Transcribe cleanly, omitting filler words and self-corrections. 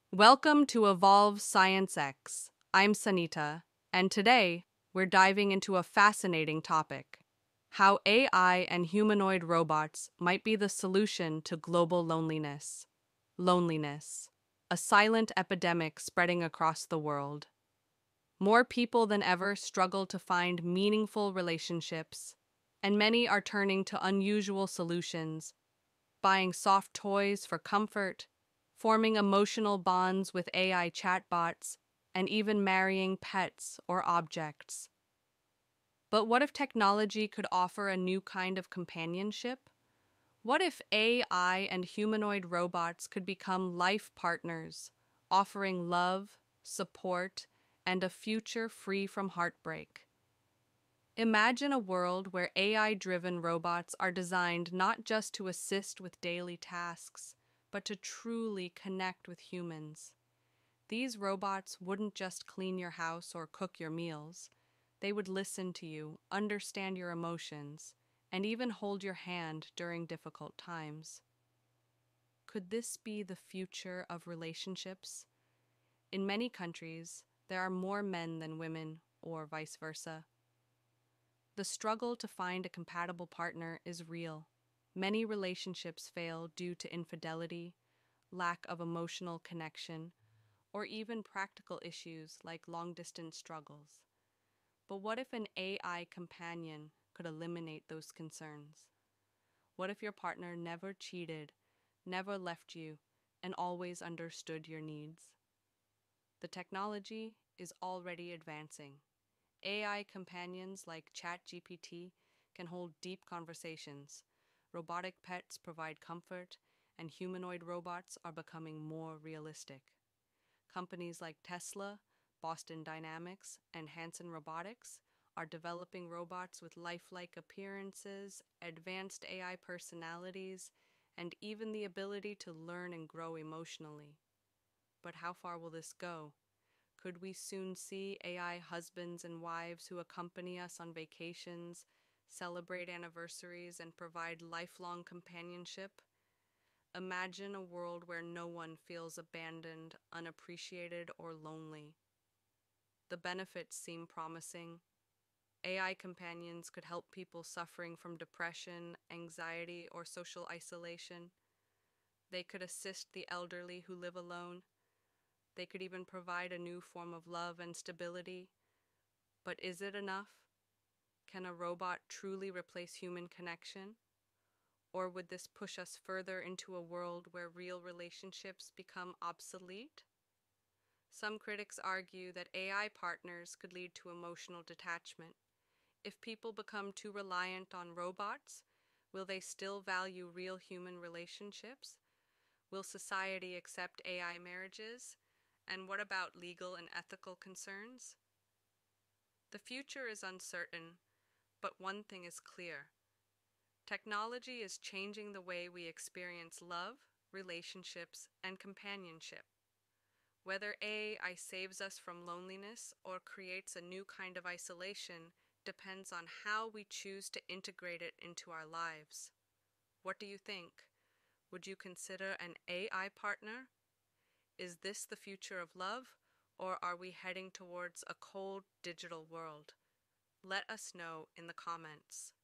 Welcome to Evolve Science X. I'm Sanita, and today we're diving into a fascinating topic: how AI and humanoid robots might be the solution to global loneliness. Loneliness, a silent epidemic spreading across the world. More people than ever struggle to find meaningful relationships, and many are turning to unusual solutions, buying soft toys for comfort, forming emotional bonds with AI chatbots, and even marrying pets or objects. But what if technology could offer a new kind of companionship? What if AI and humanoid robots could become life partners, offering love, support, and a future free from heartbreak? Imagine a world where AI-driven robots are designed not just to assist with daily tasks, but to truly connect with humans. These robots wouldn't just clean your house or cook your meals. They would listen to you, understand your emotions, and even hold your hand during difficult times. Could this be the future of relationships? In many countries, there are more men than women, or vice versa. The struggle to find a compatible partner is real. Many relationships fail due to infidelity, lack of emotional connection, or even practical issues like long-distance struggles. But what if an AI companion could eliminate those concerns? What if your partner never cheated, never left you, and always understood your needs? The technology is already advancing. AI companions like ChatGPT can hold deep conversations. Robotic pets provide comfort, and humanoid robots are becoming more realistic. Companies like Tesla, Boston Dynamics, and Hanson Robotics are developing robots with lifelike appearances, advanced AI personalities, and even the ability to learn and grow emotionally. But how far will this go? Could we soon see AI husbands and wives who accompany us on vacations, celebrate anniversaries, and provide lifelong companionship? Imagine a world where no one feels abandoned, unappreciated, or lonely. The benefits seem promising. AI companions could help people suffering from depression, anxiety, or social isolation. They could assist the elderly who live alone. They could even provide a new form of love and stability. But is it enough? Can a robot truly replace human connection? Or would this push us further into a world where real relationships become obsolete? Some critics argue that AI partners could lead to emotional detachment. If people become too reliant on robots, will they still value real human relationships? Will society accept AI marriages? And what about legal and ethical concerns? The future is uncertain, but one thing is clear. Technology is changing the way we experience love, relationships, and companionship. Whether AI saves us from loneliness or creates a new kind of isolation depends on how we choose to integrate it into our lives. What do you think? Would you consider an AI partner? Is this the future of love, or are we heading towards a cold digital world? Let us know in the comments.